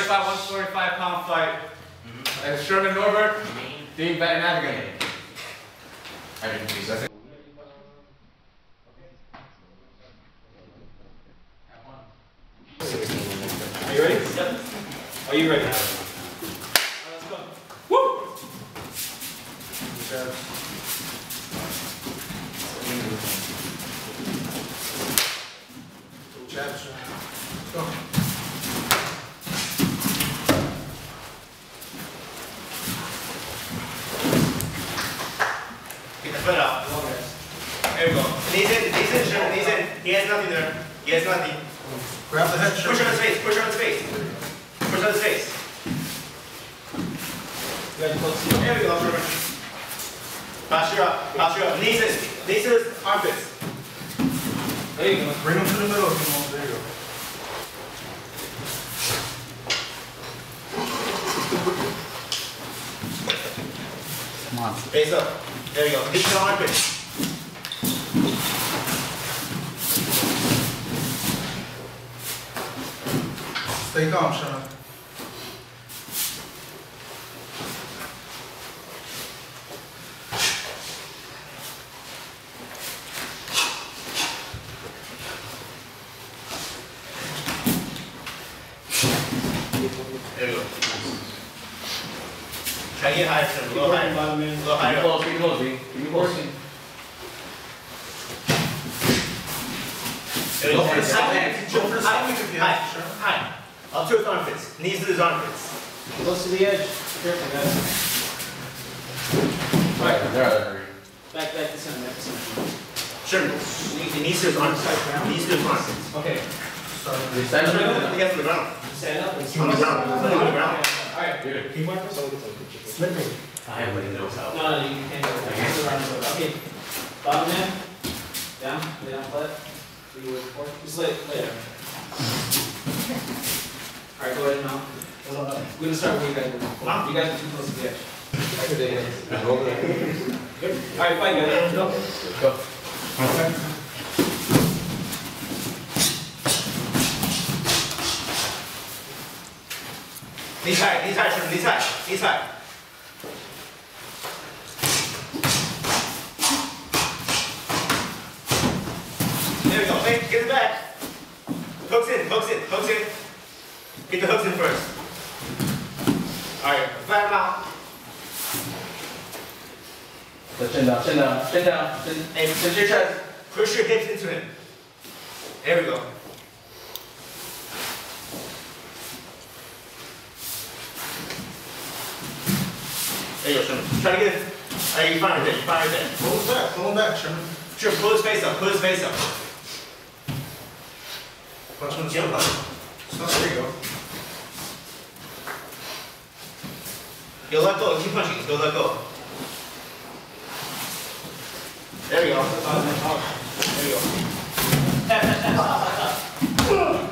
145-pound fight. Sherman Norberte, the Vatanaviggun. Are you ready? Yep. Are you ready? Let's go. Woo! Go. Get the foot out. There we go. Knees in, Sherman, knees in. He has nothing there. He has nothing. Grab the head, Push on his face, push on his face. Push on his face. There we go, Sherman. Posture up. Knees in his armpits. There you go. Bring him to the middle if you want. There you go. Come on. Face up. There you go. Knees to the armpits. Stay calm, Sherman. There you go. Try to get higher, Sherman. A little higher. A little higher. Keep close, keep close. There you go. High. Up to his armpits. Knees to his armpits. Close to the edge. Careful, guys. Right, there. Back to center, Sherman, knees to his armpits. Knees to his armpits. Okay. Stand up. Get to the ground. Stand up. On the ground. On the ground. Alright. Slipping. Everybody knows how. No, you can't go. Okay. Bottom man. Down. Lay down flat. Just lay there. Alright, go ahead now. We're going to start with you guys. You guys are too close to the edge. Alright, fine guys. Go. Knees high, Sherman, knees high. There we go, hey, get it back. Hooks in. Get the hooks in first. Alright, flat them out. Chin down. Hey, push your chest. Push your hips into him. There we go. There you go, Sherman. Try to get it. Alright, you find it there. Pull him back, Sherman. Sure, pull his face up. Punch him in the stomach. There you go. He'll let go. Keep punching. He'll let go. There you go. There you go.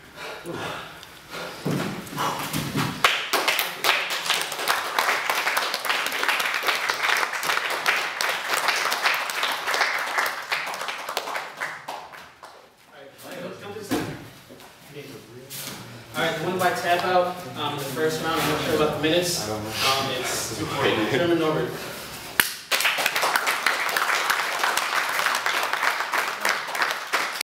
Alright, the one by tap out in the first round. I'm not sure about the minutes. It's Sherman Norberte.